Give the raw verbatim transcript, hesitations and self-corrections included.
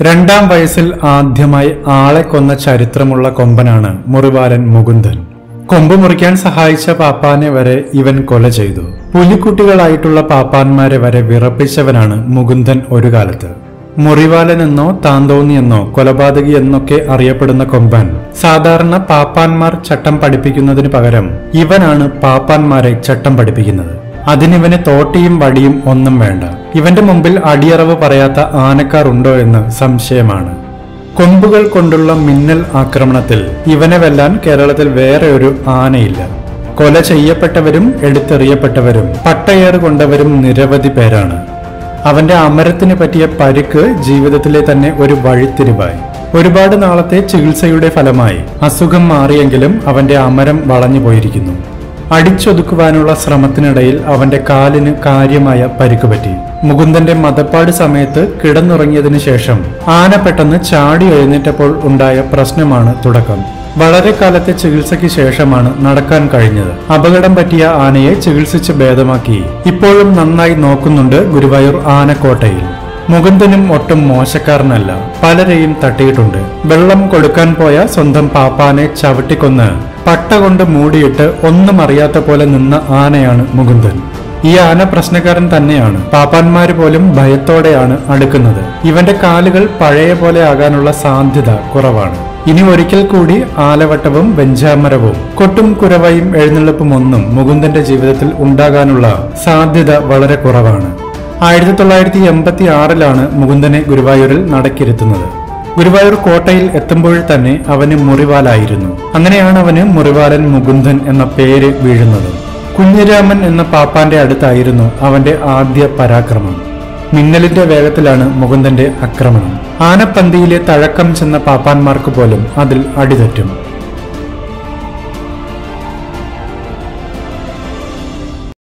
രണ്ടാം വയസ്സിൽ ആദ്യമായി ആളെ കൊന്ന ചരിത്രമുള്ള കൊമ്പനാണ് മുറിവാലൻ മുകുന്ദൻ. കൊമ്പ് മുറിക്കാൻ സഹായിച്ച പാപ്പാനെ വരെ ഇവൻ കൊല ചെയ്തു. പുലിക്കുട്ടികളായിട്ടുള്ള പാപ്പാന്മാരെ വരെ വിറപ്പിച്ചവനാണ് മുകുന്ദൻ ഒരു കാലത്ത്. മുറിവാലൻ എന്നോ താന്തോന്നി എന്നോ കൊലപാതകി എന്നൊക്കെ അറിയപ്പെടുന്ന കൊമ്പൻ സാധാരണ പാപ്പാന്മാർ ചട്ടം പഠിപ്പിക്കുന്നതിന് പകരം ഇവനാണ് പാപ്പാന്മാരെ ചട്ടം പഠിപ്പിക്കുന്നത്. അതിനിവന് തോട്ടിയും വടിയും ഒന്നും വേണ്ട. ഇവന്റെ മുമ്പിൽ അടിയറവ് പറയാത്ത ആനക്കാർ ഉണ്ടോ എന്ന് സംശയമാണ്. കൊമ്പുകൾ കൊണ്ടുള്ള മിന്നൽ ആക്രമണത്തിൽ ഇവനെ വെല്ലാൻ കേരളത്തിൽ വേറെ ഒരു ആനയില്ല. കൊല ചെയ്യപ്പെട്ടവരും എടുത്തെറിയപ്പെട്ടവരും പട്ടയേറ് കൊണ്ടവരും നിരവധി പേരാണ്. അവന്റെ അമരത്തിന് പറ്റിയ പരിക്ക് ജീവിതത്തിലെ തന്നെ ഒരു വഴിത്തിരിവായി. ഒരുപാട് നാളത്തെ ചികിത്സയുടെ ഫലമായി അസുഖം മാറിയെങ്കിലും അവന്റെ അമരം വളഞ്ഞു പോയിരിക്കുന്നു. അടിച്ചൊതുക്കുവാനുള്ള ശ്രമത്തിനിടയിൽ അവന്റെ കാലിന് കാര്യമായ പരിക്ക് പറ്റി. മുകുന്ദന്റെ മതപ്പാട് സമയത്ത് കിടന്നുറങ്ങിയതിനു ശേഷം ആന പെട്ടെന്ന് ചാടി എഴുന്നേറ്റപ്പോൾ ഉണ്ടായ പ്രശ്നമാണ് തുടക്കം. വളരെ കാലത്തെ ചികിത്സയ്ക്ക് ശേഷമാണ് നടക്കാൻ കഴിഞ്ഞത്. അപകടം പറ്റിയ ആനയെ ചികിത്സിച്ച് ഭേദമാക്കി ഇപ്പോഴും നന്നായി നോക്കുന്നുണ്ട് ഗുരുവായൂർ ആനക്കോട്ടയിൽ. മുകുന്ദനും ഒട്ടും മോശക്കാരനല്ല. പലരെയും തട്ടിയിട്ടുണ്ട്. വെള്ളം കൊടുക്കാൻ പോയ സ്വന്തം പാപ്പാനെ ചവിട്ടിക്കൊന്ന് പട്ട കൊണ്ട് മൂടിയിട്ട് ഒന്നും അറിയാത്ത പോലെ നിന്ന ആനയാണ് മുകുന്ദൻ. ഈ ആന പ്രശ്നക്കാരൻ തന്നെയാണ്. പാപ്പാന്മാര് പോലും ഭയത്തോടെയാണ് അടുക്കുന്നത്. ഇവന്റെ കാലുകൾ പഴയ പോലെ ആകാനുള്ള സാധ്യത കുറവാണ്. ഇനി ഒരിക്കൽ കൂടി ആലവട്ടവും വെഞ്ചാമരവും കൊട്ടും കുരവയും എഴുന്നള്ളിപ്പും ഒന്നും മുകുന്ദന്റെ ജീവിതത്തിൽ ഉണ്ടാകാനുള്ള സാധ്യത വളരെ കുറവാണ്. ആയിരത്തി തൊള്ളായിരത്തി എൺപത്തി ആറിലാണ് മുകുന്ദനെ ഗുരുവായൂരിൽ നടക്കിരുത്തുന്നത്. ഗുരുവായൂർ കോട്ടയിൽ എത്തുമ്പോൾ തന്നെ അവന് മുറിവാലായിരുന്നു. അങ്ങനെയാണ് അവന് മുറിവാലൻ മുകുന്ദൻ എന്ന പേര് വീഴുന്നത്. കുഞ്ഞിരാമൻ എന്ന പാപ്പാന്റെ അടുത്തായിരുന്നു അവന്റെ ആദ്യ പരാക്രമം. മിന്നലിന്റെ വേഗത്തിലാണ് മുകുന്ദന്റെ ആക്രമണം. ആനപ്പന്തിയിലെ തഴക്കം ചെന്ന പാപ്പാന്മാർക്ക് പോലും അതിൽ അടിതെറ്റും.